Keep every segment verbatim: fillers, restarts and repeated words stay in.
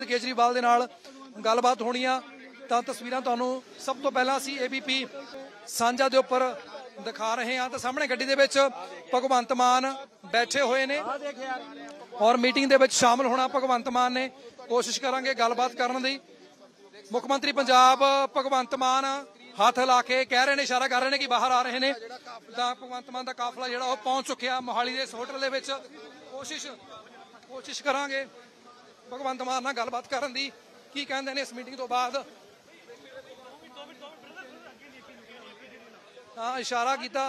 केजरीवाल दे नाल गलबात होनी आ तां तस्वीरां तुहानूं सब तो पहलां असीं एबीपी सांझा दे उपर दिखा रहे हैं। तो सामने गड्डी दे विच भगवंत मान बैठे हुए ने और मीटिंग दे विच शामिल होना भगवंत मान ने कोशिश करांगे गलबात करन दी। मुख मंत्री पंजाब भगवंत मान हाथ हिला के कह रहे हैं, इशारा कर रहे हैं कि बाहर आ रहे हैं। तां भगवंत मान दा काफला जिहड़ा ओह पहुंच चुकिया मोहाली दे इस होटल दे विच। कोशिश कोशिश करांगे भगवंत मान नाल गलबात करन दी की कहंदे ने इस मीटिंग तो बाद। हाँ इशारा किया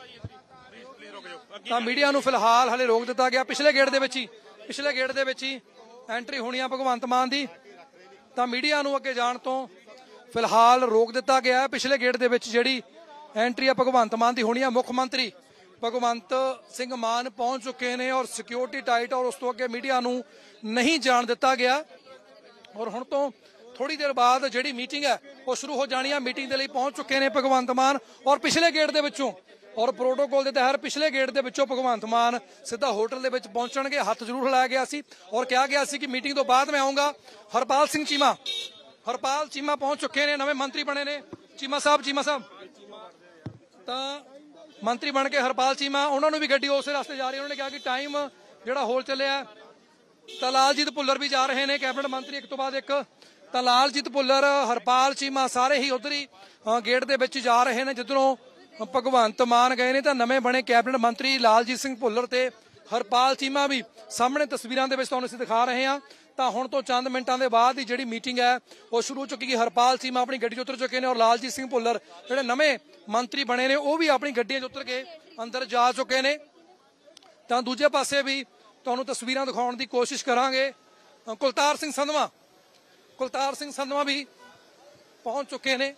मीडिया नूं फिलहाल हले रोक दिता गया। पिछले गेट दे विच ही पिछले गेट दे विच ही एंट्री होनी है भगवंत मान दी। तां मीडिया नूं अगे जाण तो फिलहाल रोक दिता गया। पिछले गेट दे विच जिहड़ी एंट्री है भगवंत मान दी होनी है। मुख मंत्री भगवंत सिंह मान पहुंच चुके हैं और सिक्योरिटी टाइट और उस तो अगे मीडिया नूं नहीं जाण दिता गया। और हुण तो थोड़ी देर बाद जिहड़ी मीटिंग है वो शुरू हो जानी है। मीटिंग के लिए पहुंच चुके हैं भगवंत मान और पिछले गेट दे विचों और प्रोटोकॉल के तहत पिछले गेट दे विचों भगवंत मान सीधा होटल दे विच पहुंचणगे। हत्थ जरूर हिलाया गया सी और कहा गया सी कि मीटिंग तो बाद मैं आऊँगा। हरपाल सिंह चीमा हरपाल चीमा पहुंच चुके हैं, नवे मंत्री बने ने। चीमा साहब चीमा साहब तां मंत्री बन के हरपाल चीमा उन्होंने भी गड्डी उस रास्ते जा रही है। उन्होंने कहा कि टाइम जिहड़ा होल चलिया तां लालजीत भुल्लर भी जा रहे हैं कैबिनेट मंत्री एक तो बाद एक। तां लालजीत भुल्लर हरपाल चीमा सारे ही उधर ही गेट दे विच जा रहे हैं जिधरों भगवंत मान गए ने। तां नवे बने कैबिनेट मंत्री लालजीत सिंह भुल्लर ते हरपाल चीमा भी सामने तस्वीरां दे विच तुहानूं असीं दिखा रहे हैं। तां हुण तो चंद मिनटां दे बाद ही जिहड़ी मीटिंग है वो शुरू हो चुकी है। हरपाल चीमा अपनी गड्डी 'च उतर चुके हैं और लालजीत सिंह भुल्लर जिहड़े नवे मंत्री बने ने वो भी अपनी गड्डियां 'च उतर के अंदर जा चुके हैं। तां दूजे पासे भी तुहानूं तस्वीरां दिखाउण दी कोशिश करांगे। कुलतार सिंह संधवा कुलतार सिंह संधवा भी पहुंच चुके हैं।